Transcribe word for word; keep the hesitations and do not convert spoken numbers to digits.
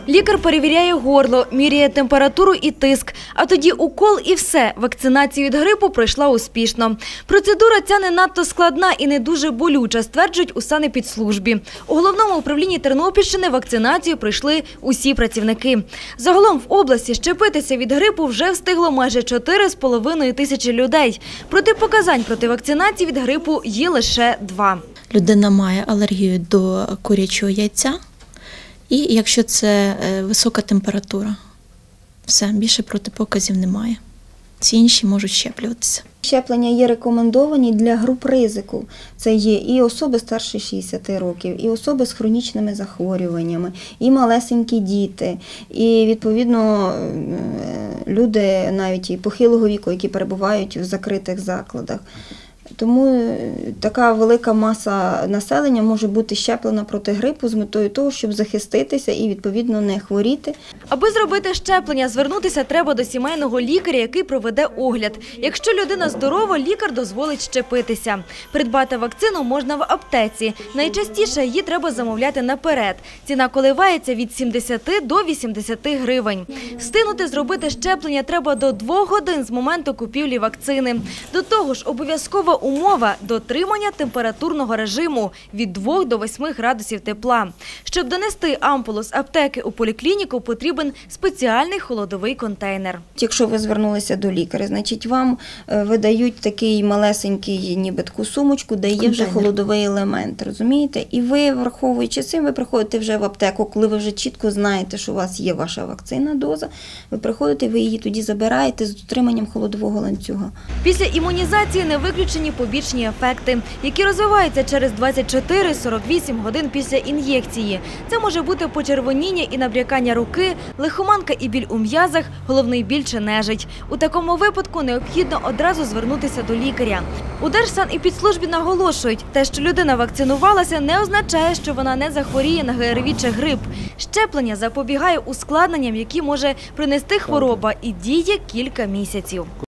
Лікар перевіряє горло, міряє температуру і тиск. А тоді укол і все. Вакцинація від грипу пройшла успішно. Процедура ця не надто складна і не дуже болюча, стверджують у санепідслужбі. У Головному управлінні Тернопільщини вакцинацію пройшли усі працівники. Загалом в області щепитися від грипу вже встигло майже чотири з половиною тисячі людей. Протипоказань проти вакцинації від грипу є лише два. Людина має алергію до курячого яйця. І якщо це висока температура, все, більше протипоказів немає. Всі інші можуть щеплюватися. Щеплення є рекомендовані для груп ризику. Це є і особи старше шістдесяти років, і особи з хронічними захворюваннями, і малесенькі діти, і, відповідно, люди навіть і похилого віку, які перебувають в закритих закладах. Тому така велика маса населення може бути щеплена проти грипу з метою того, щоб захиститися і, відповідно, не хворіти. Аби зробити щеплення, звернутися треба до сімейного лікаря, який проведе огляд. Якщо людина здорова, лікар дозволить щепитися. Придбати вакцину можна в аптеці. Найчастіше її треба замовляти наперед. Ціна коливається від сімдесяти до вісімдесяти гривень. Встигнути зробити щеплення треба до двох годин з моменту купівлі вакцини. До того ж, обов'язкова умова – дотримання температурного режиму від двох до восьми градусів тепла. Щоб донести ампулу з аптеки у поліклініку, потрібен спеціальний холодовий контейнер. Якщо ви звернулися до лікаря, значить вам видають такий малесенький ніби таку сумочку, де є вже холодовий елемент, розумієте? І ви, враховуючи цим, ви приходите вже в аптеку, коли ви вже чітко знаєте, що у вас є ваша вакцина, доза, ви приходите, ви її тоді забираєте з дотриманням холодового ланцюга. Після імунізації не виключені побічні ефекти, які розвиваються через двадцять чотири - сорок вісім годин після ін'єкції. Це може бути почервоніння і набрякання руки, лихоманка і біль у м'язах, головний біль чи нежить. У такому випадку необхідно одразу звернутися до лікаря. У Держсанепідслужбі наголошують, те, що людина вакцинувалася, не означає, що вона не захворіє на ГРВІ чи грип. Щеплення запобігає ускладненням, які може принести хвороба, і діє кілька місяців.